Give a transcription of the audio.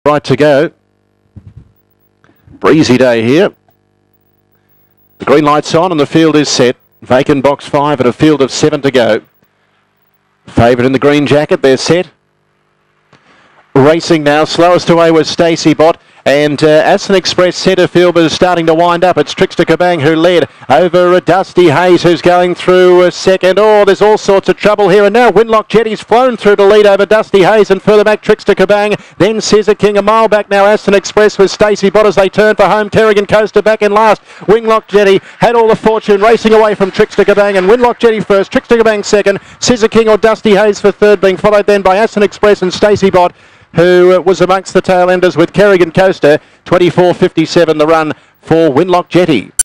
right to go. Breezy day here. The green light's on and the field is set. Vacant box 5 at a field of 7 to go. Favourite in the green jacket, they're set. Racing now, slowest away was Stacey Bott, and Aston Express centre field is starting to wind up. It's Trickster Kabang who led over Dusty Hayes, who's going through second. Oh, there's all sorts of trouble here, and now Winlock Jetty's flown through to lead over Dusty Hayes, and further back Trickster Kabang, then Scissor King. A mile back now Aston Express with Stacey Bott as they turn for home. Terrigan Coaster back in last. Winlock Jetty had all the fortune, racing away from Trickster Kabang, and Winlock Jetty first, Trickster Kabang second, Scissor King or Dusty Hayes for third, being followed then by Aston Express and Stacey Bott, who was amongst the tail enders with Kerrigan Coaster. 24.57 the run for Winlock Jetty.